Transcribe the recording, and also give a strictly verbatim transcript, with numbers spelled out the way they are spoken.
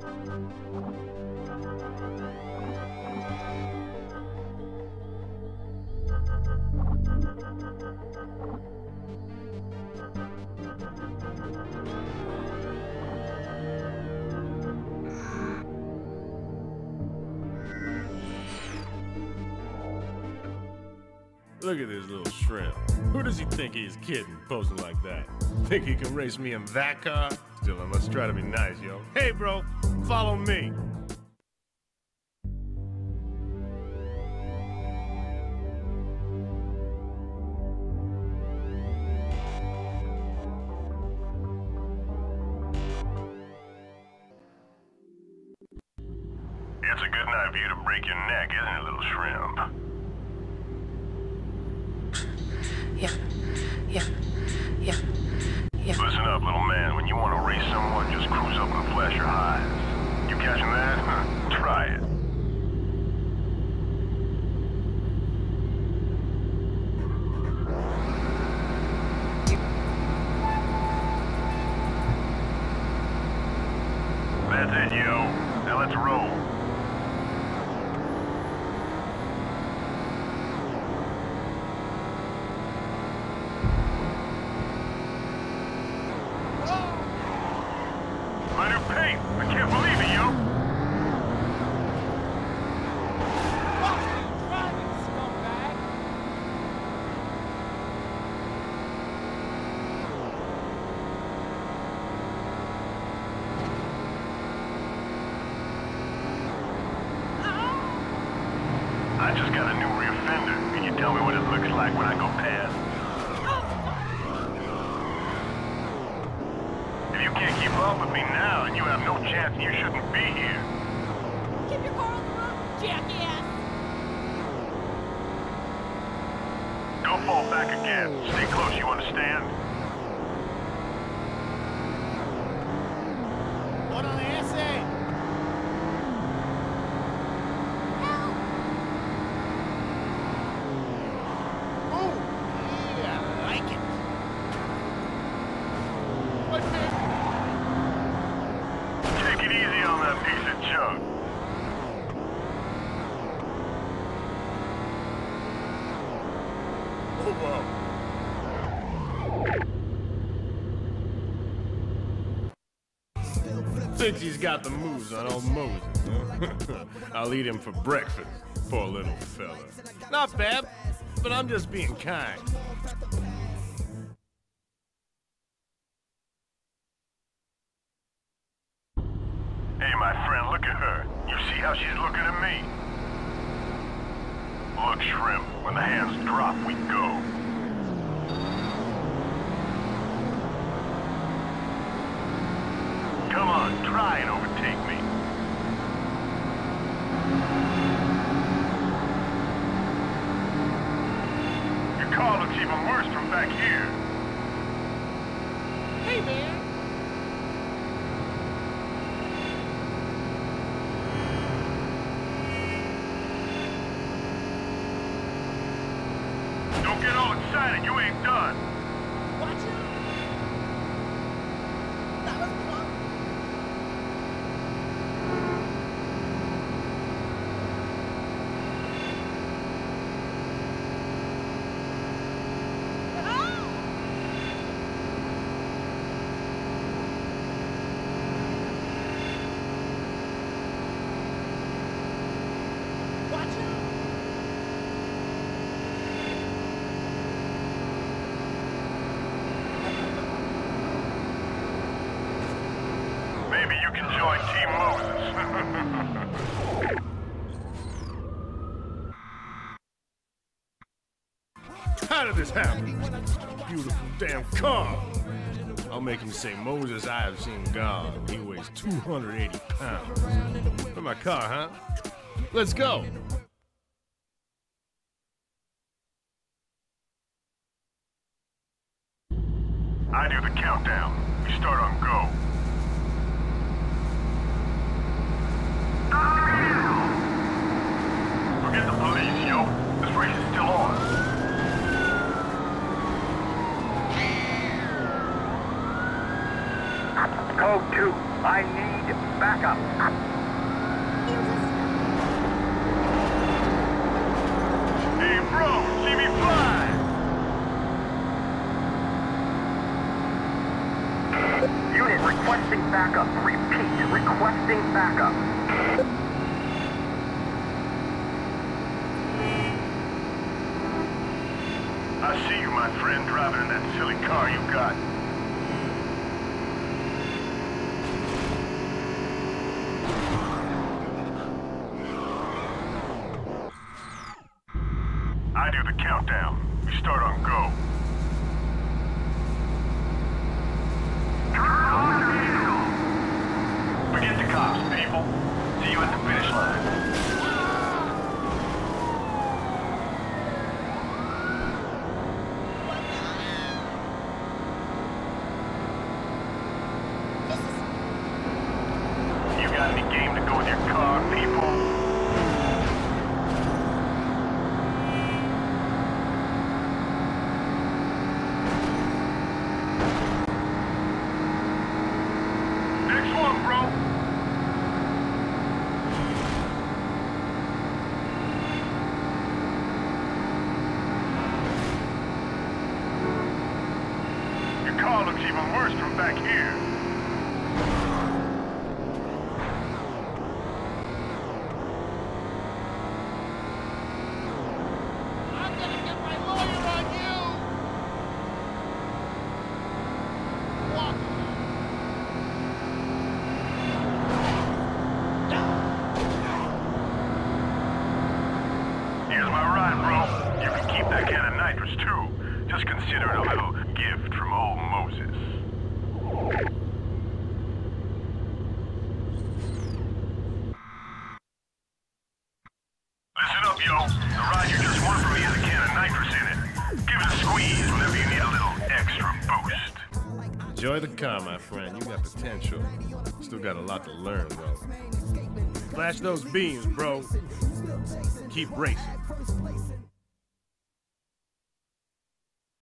Look at this little shrimp. Who does he think he's kidding, posing like that? Think he can race me in that car? Still, I must try to be nice, yo. Hey, bro, follow me. It's a good night for you to break your neck, isn't it, little shrimp? Yeah, yeah, yeah, yeah. Listen up, little man. When you want to race someone, just cruise up and flash your highs. You catching that? Huh? Try it. That's it, yo. Now let's roll. My new paint! I can't believe it, yo! Watch me driving, scumbag! I just got a new rear fender. Can you tell me what it looks like when I go past? If you can't keep up with me now, then you have no chance and you shouldn't be here. Keep your car on the road, jackass! Don't fall back again. Stay close, you understand? What on the S A? Help! Oh, yeah, I like it. What the? Take it easy on that piece of junk. Oh, wow. Thinks he's got the moves on old Moses, huh? I'll eat him for breakfast, poor little fella. Not bad, but I'm just being kind. Hey, my friend, look at her. You see how she's looking at me? Look, Shrimp, when the hands drop, we go. Come on, try and overtake me. Your car looks even worse from back here. Hey, man! Don't get all excited, you ain't done. Watch out! That was close. Watch out! Maybe you can join Team Moses. How did this happen? Beautiful damn car. I'll make him say, Moses, I have seen God. He weighs two hundred eighty pounds. For my car, huh? Let's go. I do the countdown. We start on go. Forget the police, yo. This race is still on. Code two. I need backup. Hey, bro, see me fly! Unit requesting backup. Repeat, requesting backup. I see you, my friend, driving in that silly car you got. I do the countdown. We start on go. Forget the cops, people. See you at the finish line. You got any game to go with your car, people? Next one, bro. Your car looks even worse from back here. I'm gonna get my lawyer on you! Walk. Here's my ride, bro. You can keep that can of nitrous, too. Just consider it a little gift from old Moses. Listen up, yo. The ride you just won from me has a can of nitrous in it. Give it a squeeze whenever you need a little extra boost. Enjoy the car, my friend. You got potential. Still got a lot to learn, though. Flash those beams, bro. Keep racing.